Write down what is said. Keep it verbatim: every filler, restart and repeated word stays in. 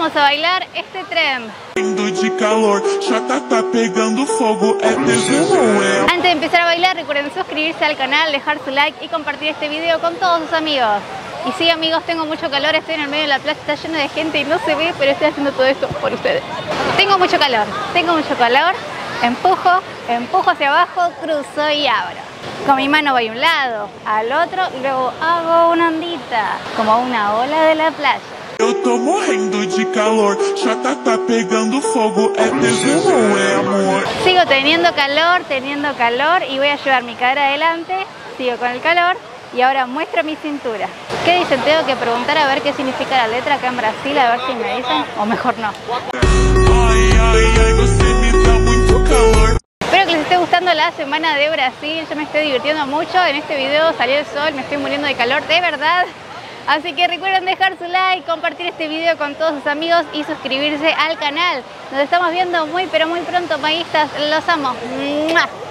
Vamos a bailar este trend. De calor, já tá, tá pegando fogo, é tesão, é. Antes de empezar a bailar, recuerden suscribirse al canal, dejar su like y compartir este video con todos sus amigos. Y sí, amigos, tengo mucho calor, estoy en el medio de la plaza, está lleno de gente y no se ve, pero estoy haciendo todo esto por ustedes. Tengo mucho calor, tengo mucho calor, empujo, empujo hacia abajo, cruzo y abro. Con mi mano voy a un lado, al otro y luego hago una ondita, como una ola de la playa. Eu tô morrendo de calor, já tá, tá pegando fogo, é tesão, é amor. Sigo teniendo calor, teniendo calor y voy a llevar mi cadera adelante, sigo con el calor y ahora muestro mi cintura. ¿Qué dicen? Tengo que preguntar a ver qué significa la letra acá en Brasil, a ver si me dicen, o mejor no. Ai, ai, ai, você me dá muito calor. Espero que les esté gustando la semana de Brasil, yo me estoy divirtiendo mucho, en este video salió el sol, me estoy muriendo de calor, de verdad. Así que recuerden dejar su like, compartir este video con todos sus amigos y suscribirse al canal. Nos estamos viendo muy pero muy pronto, paístas. Los amo. ¡Mua!